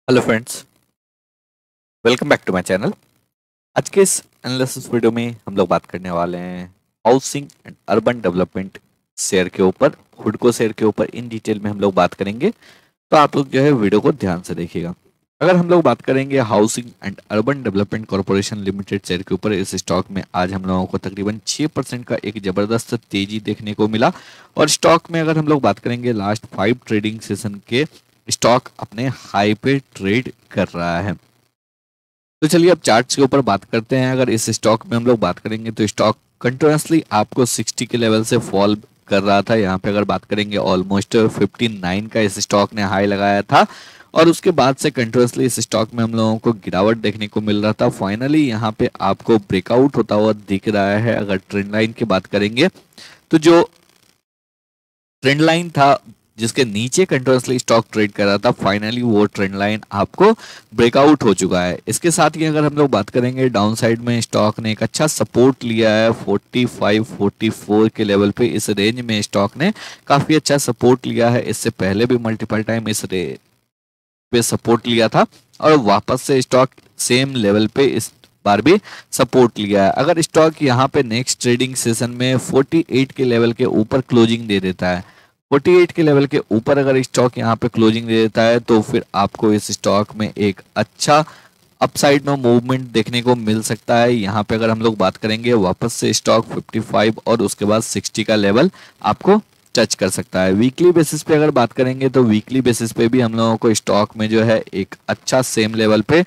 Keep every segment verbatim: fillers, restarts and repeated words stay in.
Hello friends, welcome back to my channel. आज के इस एनालिसिस वीडियो में हम लोग बात करने वाले हैं housing and urban development share के ऊपर, हुडको शेयर के ऊपर इन डिटेल में हम लोग बात करेंगे। तो आप लोग जो है वीडियो को ध्यान से देखिएगा। अगर हम लोग बात करेंगे housing and urban development corporation limited share के ऊपर, इस स्टॉक में आज हम लोगों को तकरीबन छः परसेंट का एक जबरदस्त तेजी देखने को मिला। और स्टॉक में अगर हम लोग बात करेंगे लास्ट फाइव ट्रेडिंग सेशन के स्टॉक अपने हाई पे ट्रेड कर रहा है। तो चलिए अब चार्ट्स के ऊपर बात करते हैं। अगर इस स्टॉक में हम लोग बात करेंगे तो स्टॉक कंटिन्यूसली आपको साठ के लेवल से फॉल कर रहा था। यहाँ पे अगर बात करेंगे ऑलमोस्ट उनसठ का इस स्टॉक ने हाई लगाया था और उसके बाद से कंटिन्यूसली इस स्टॉक में हम लोगों को गिरावट देखने को मिल रहा था। फाइनली यहाँ पे आपको ब्रेकआउट होता हुआ दिख रहा है। अगर ट्रेंड लाइन की बात करेंगे तो जो ट्रेंड लाइन था जिसके नीचे कंटिन्यूसली स्टॉक ट्रेड कर रहा था, फाइनली वो ट्रेंड लाइन आपको ब्रेकआउट हो चुका है। इसके साथ ही अगर हम लोग बात करेंगे डाउन साइड में स्टॉक ने एक अच्छा सपोर्ट लिया है पैंतालीस चौवालीस के लेवल पे। इस रेंज में स्टॉक ने काफी अच्छा सपोर्ट लिया है। इससे पहले भी मल्टीपल टाइम इस रेंज पे सपोर्ट लिया था और वापस से स्टॉक सेम लेवल पे इस बार भी सपोर्ट लिया है। अगर स्टॉक यहाँ पे नेक्स्ट ट्रेडिंग सेशन में अड़तालीस के लेवल के ऊपर क्लोजिंग दे देता है, अड़तालीस के लेवल के ऊपर अगर स्टॉक यहाँ पे क्लोजिंग दे देता है तो फिर आपको इस स्टॉक में एक अच्छा अपसाइड में मूवमेंट देखने को मिल सकता है। यहाँ पे अगर हम लोग बात करेंगे वापस से स्टॉक पचपन और उसके बाद साठ का लेवल आपको टच कर सकता है। वीकली बेसिस पे अगर बात करेंगे तो वीकली बेसिस पे भी हम लोगों को स्टॉक में जो है एक अच्छा सेम लेवल पे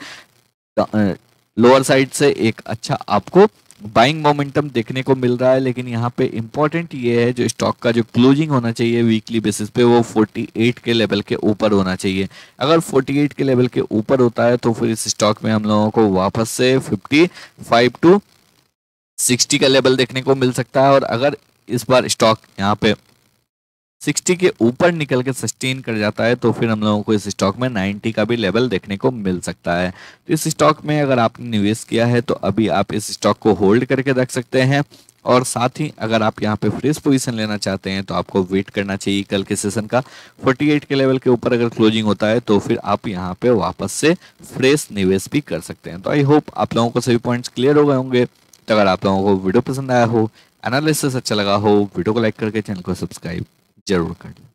लोअर साइड से एक अच्छा आपको बाइंग मोमेंटम देखने को मिल रहा है। लेकिन यहाँ पे इंपॉर्टेंट ये है जो स्टॉक का जो क्लोजिंग होना चाहिए वीकली बेसिस पे वो अड़तालीस के लेवल के ऊपर होना चाहिए। अगर अड़तालीस के लेवल के ऊपर होता है तो फिर इस स्टॉक में हम लोगों को वापस से पचपन टू साठ का लेवल देखने को मिल सकता है। और अगर इस बार स्टॉक यहाँ पे साठ के ऊपर निकल के सस्टेन कर जाता है तो फिर हम लोगों को इस स्टॉक में नब्बे का भी लेवल देखने को मिल सकता है। तो इस स्टॉक में अगर आपने निवेश किया है तो अभी आप इस स्टॉक को होल्ड करके रख सकते हैं। और साथ ही अगर आप यहाँ पे फ्रेश पोजीशन लेना चाहते हैं तो आपको वेट करना चाहिए कल के सेशन का। अड़तालीस के लेवल के ऊपर अगर क्लोजिंग होता है तो फिर आप यहाँ पे वापस से फ्रेश निवेश भी कर सकते हैं। तो आई होप आप लोगों को सभी पॉइंट्स क्लियर हो गए होंगे। तो अगर आप लोगों को वीडियो पसंद आया हो, एनालिसिस अच्छा लगा हो, वीडियो को लाइक करके चैनल को सब्सक्राइब जरूर कर लें।